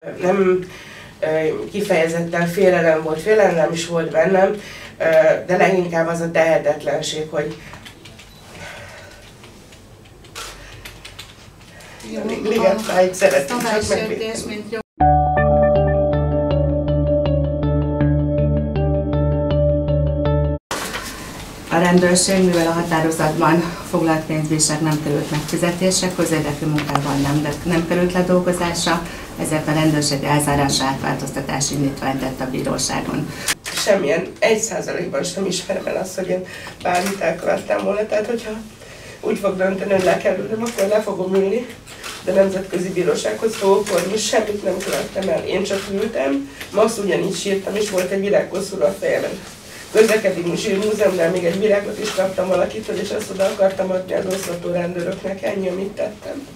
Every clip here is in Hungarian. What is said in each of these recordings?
Nem kifejezetten félelem volt, félelem is volt bennem, de leginkább az a tehetetlenség, hogy ligetfáig szeretném csak megvédeni. A rendőrség, mivel a határozatban foglalt pénzbírság nem került megfizetésre, közérdekű munkában nem került ledolgozásra, ezért a rendőrség elzárása átváltoztatási indítványt tett a bíróságon. Semmilyen 1%-ban sem ismerem el azt, hogy én bármit elkövettem volna, tehát hogyha úgy fog dönteni, hogy le kell ülnöm, akkor le fogom ülni, de nemzetközi bírósághoz fogok fordulni, semmit nem követtem el, én csak ültem, ma azt ugyanígy sírtam, és volt egy virágkoszúra a fejemben. Közlekedési Zsírmúzeumnál még egy virágot is kaptam valakitől, és azt oda akartam adni az osztató rendőröknek, ennyi, amit tettem.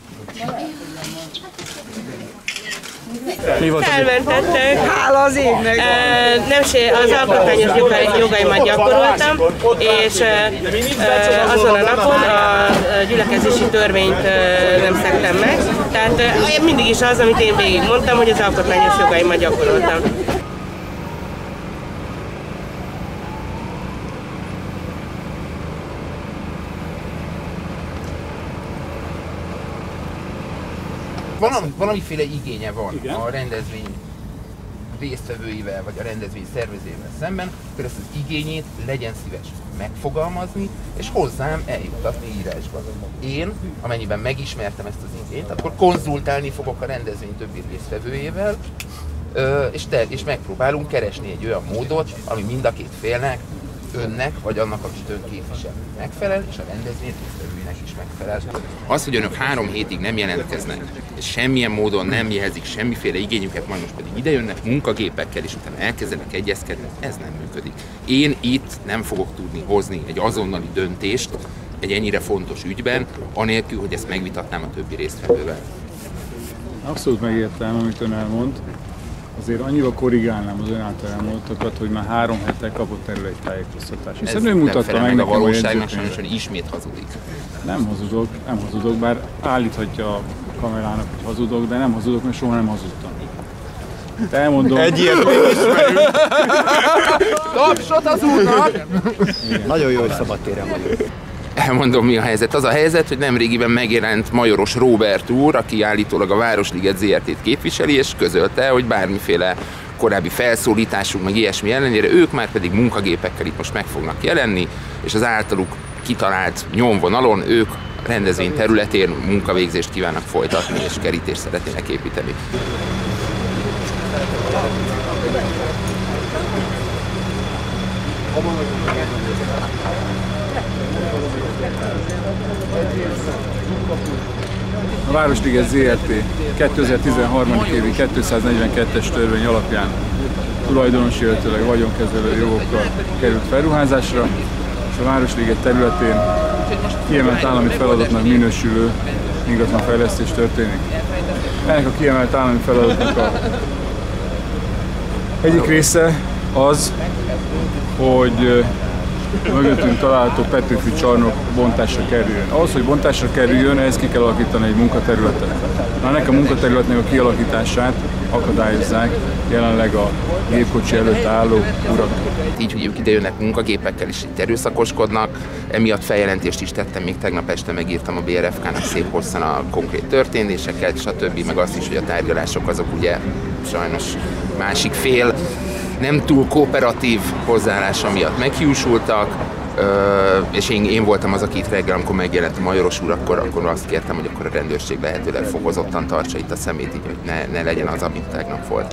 Felmentettek. Hála az égnek! Az alkotmányos jogaimat gyakoroltam, és azon a napon a gyülekezési törvényt nem szegtem meg. Tehát mindig is az, amit én végig mondtam, hogy az alkotmányos jogaimat gyakoroltam. Valamiféle igénye van a rendezvény résztvevőivel, vagy a rendezvény szervezőivel szemben, akkor ezt az igényét legyen szíves megfogalmazni, és hozzám eljuttatni írásban. Én, amennyiben megismertem ezt az igényt, akkor konzultálni fogok a rendezvény többi résztvevőjével, és megpróbálunk keresni egy olyan módot, ami mind a két félnek, önnek, vagy annak, akit ön képvisel, megfelel, és a rendezvény résztvevőinek is megfelel. Az, hogy önök 3 hétig nem jelentkeznek, és semmilyen módon nem jelzik semmiféle igényüket, majd most pedig idejönnek munkagépekkel, és utána elkezdenek egyezkedni, ez nem működik. Én itt nem fogok tudni hozni egy azonnali döntést egy ennyire fontos ügyben, anélkül, hogy ezt megvitatnám a többi résztvevővel. Abszolút megértem, amit ön elmond. Azért annyival korrigálnám az ön által elmondottakat, hogy már 3 hete kapott erről egy tájékoztatást. Hiszen ő mutatta meg nekem a valóságnak, sajnos, hogy ismét hazudik. Nem hazudok, bár állíthatja a kamerának, hogy hazudok, de nem hazudok, mert soha nem hazudtam. De elmondom... Egy ilyet még ismerünk! Tapsot az úrnak! Nagyon jó, hogy szabadtéren vagyok. Elmondom, mi a helyzet. Az a helyzet, hogy nemrégiben megjelent Majoros Róbert úr, aki állítólag a Városliget ZRT-t képviseli, és közölte, hogy bármiféle korábbi felszólításunk, meg ilyesmi ellenére, ők már pedig munkagépekkel itt most meg fognak jelenni, és az általuk kitalált nyomvonalon ők a rendezvény területén munkavégzést kívánnak folytatni, és kerítést szeretnének építeni. A Városliget ZRT 2013. évi 242-es törvény alapján tulajdonosi, illetőleg vagyonkezelő jogokkal került felruházásra, és a Városliget területén kiemelt állami feladatnak minősülő ingatlanfejlesztés történik. Ennek a kiemelt állami feladatnak a egyik része az, hogy mögöttünk található Petőfi csarnok bontásra kerüljön. Ahhoz, hogy bontásra kerüljön, ehhez ki kell alakítani egy munkaterületet. Ennek a munkaterületnek a kialakítását akadályozzák jelenleg a gépkocsi előtt álló urak. Így, hogy ők idejönnek munkagépekkel is itt erőszakoskodnak, emiatt feljelentést is tettem, még tegnap este megírtam a BRFK-nak szép hosszan a konkrét történéseket, stb. Meg azt is, hogy a tárgyalások azok ugye sajnos másik fél nem túl kooperatív hozzáállása miatt meghiúsultak, és én voltam az, aki itt reggel, amikor megjelent a Majoros úr, akkor azt kértem, hogy akkor a rendőrség lehetőleg fokozottan tartsa itt a szemét, így, hogy ne legyen az, amit tegnap volt.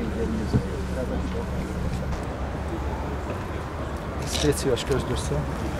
Légy szíves, közd össze.